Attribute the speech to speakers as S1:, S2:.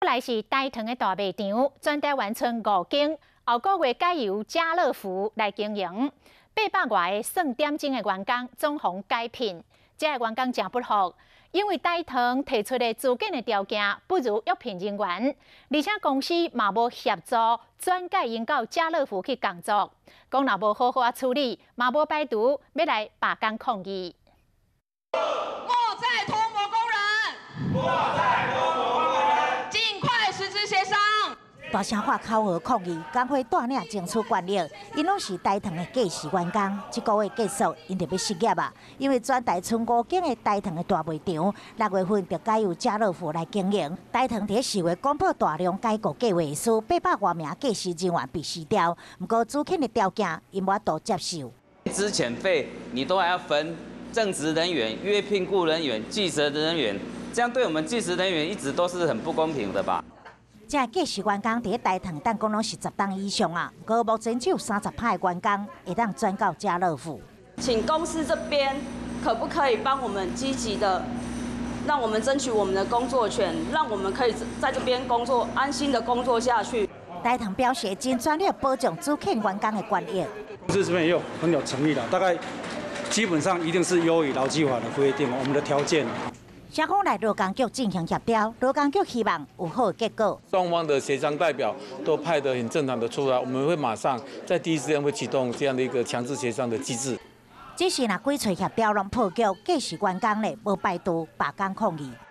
S1: 来是台糖的大卖场，全台完成5间，后个月改由家乐福来经营。800外个算点钟的员工总行改聘，这个员工真不服，因为台糖提出的资建的条件不如约聘人员，而且公司嘛无协助转介因到家乐福去工作，讲若无好好处理，嘛无排除要来罢工抗议。
S2: 莫再拖磨工人！莫再拖磨工人！尽快实质协商。
S3: 大声喊口号抗议，工会带领争取权益，因拢是台糖的计时员工。这个月结束，因就要失业啊！因为全台剩5间的台糖的大卖场，6月份就改由家乐福来经营。台糖在4月公布大量解雇计划书，800多名计时人员被辞掉。不过资遣的条件，因无法度接受。
S4: 资遣费你都还要分正职人员、约聘雇人员、计时人员，这样对我们计时人员一直都是很不公平的吧？
S3: 这计时员工伫台糖，但讲拢是10档以上啊，不过目前只有30派的员工会当转到家乐福。
S5: 请公司这边可不可以帮我们积极的，让我们争取我们的工作权，让我们可以在这边工作，安心的工作下去。
S3: 台糖表示，尽全力保障资遣员工的权益。
S6: 公司这边也很有诚意的，大概基本上一定是优于劳基法的规定，我们的条件。
S3: 双方来劳工局进行协调，劳工局希望有好的结果。
S7: 双方的协商代表都派得很正常的出来，我们会马上在第一时间会启动这样的一个强制协商的机制。
S3: 只是若几撮协调拢破局，计时员工咧无排除罢工抗议。